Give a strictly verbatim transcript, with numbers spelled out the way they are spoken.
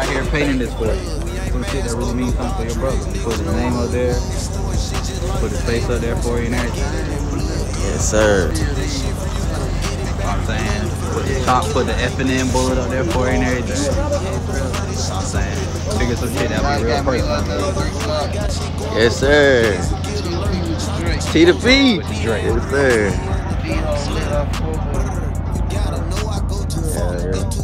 out here painting this for you. Some shit that really means something for your brother. You put his name up there, put his face up there for you and everything. Yes, sir. You know what I'm saying? Put the top, put the F and N bullet up there for you and everything. You know what I'm saying? Figure some shit that be real personal. Yes, sir. T to P. With the Drake. Yes, sir. Yeah, yeah.